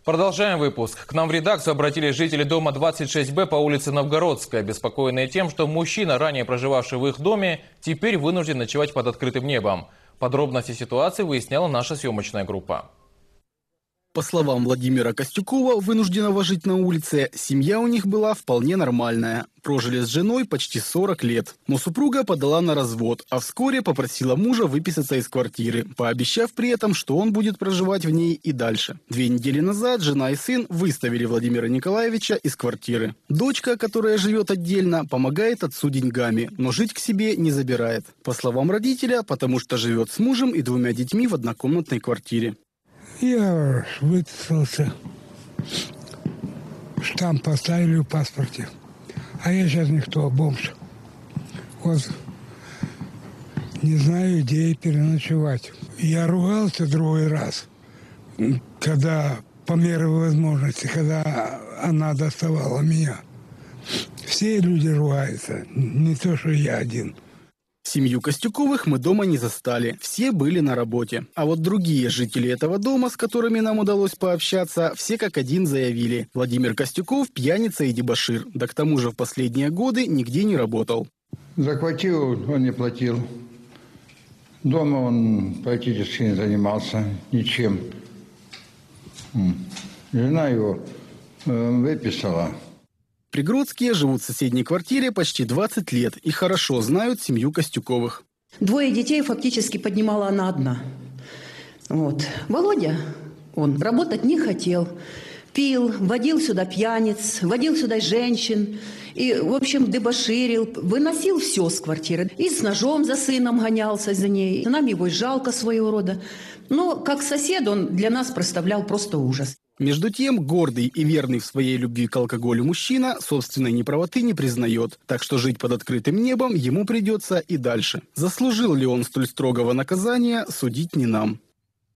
Продолжаем выпуск. К нам в редакцию обратились жители дома 26Б по улице Новгородская, обеспокоенные тем, что мужчина, ранее проживавший в их доме, теперь вынужден ночевать под открытым небом. Подробности ситуации выясняла наша съемочная группа. По словам Владимира Костюкова, вынужденного жить на улице, семья у них была вполне нормальная. Прожили с женой почти 40 лет. Но супруга подала на развод, а вскоре попросила мужа выписаться из квартиры, пообещав при этом, что он будет проживать в ней и дальше. 2 недели назад жена и сын выставили Владимира Николаевича из квартиры. Дочка, которая живет отдельно, помогает отцу деньгами, но жить к себе не забирает. По словам родителя, потому что живет с мужем и 2 детьми в однокомнатной квартире. Я выписался, штамп поставили в паспорте. А я сейчас никто, бомж. Вот, не знаю, где переночевать. Я ругался другой раз, когда, по мере возможности, когда она доставала меня. Все люди ругаются, не то, что я один. Семью Костюковых мы дома не застали, все были на работе. А вот другие жители этого дома, с которыми нам удалось пообщаться, все как один заявили: Владимир Костюков пьяница и дебошир, да к тому же в последние годы нигде не работал. За квартиру он не платил, дома он практически не занимался ничем. Жена его выписала. Пригродские живут в соседней квартире почти 20 лет и хорошо знают семью Костюковых. 2 детей фактически поднимала она одна. Вот. Володя, он работать не хотел. Пил, водил сюда пьяниц, водил сюда женщин. И, в общем, дебоширил, выносил все с квартиры. И с ножом за сыном гонялся за ней. Нам его и жалко своего рода. Но как сосед он для нас представлял просто ужас. Между тем, гордый и верный в своей любви к алкоголю мужчина собственной неправоты не признает, так что жить под открытым небом ему придется и дальше. Заслужил ли он столь строгого наказания, судить не нам.